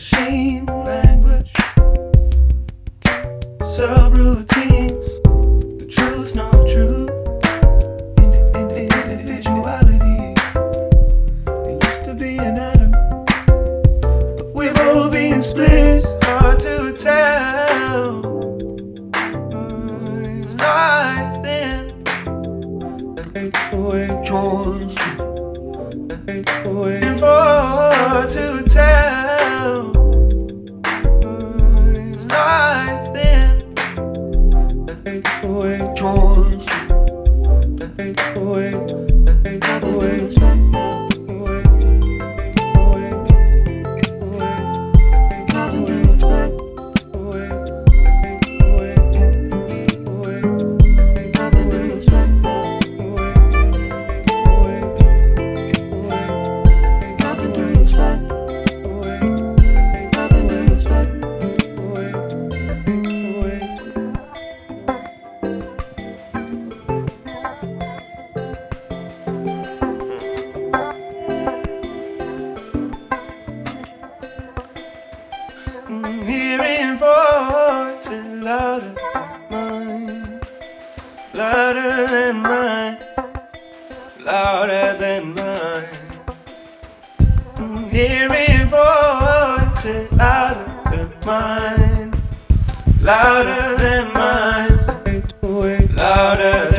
machine language, subroutines, the truth's not true. Individuality, it used to be an atom, but we've all been split. Hard to tell. Lies then take away choice. Take away. Hard to tell. Lies then take away choice. Take away. Take away. Hearing voices louder than mine, louder than mine, louder than mine. Hearing voices louder than mine, louder than mine, louder